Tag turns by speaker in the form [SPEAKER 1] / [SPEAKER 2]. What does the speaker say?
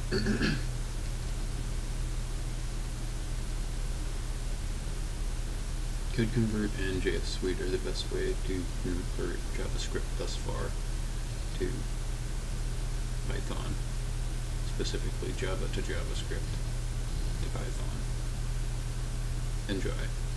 [SPEAKER 1] Code Convert and JS Suite are the best way to convert JavaScript thus far to Python, specifically Java to JavaScript to Python. Enjoy.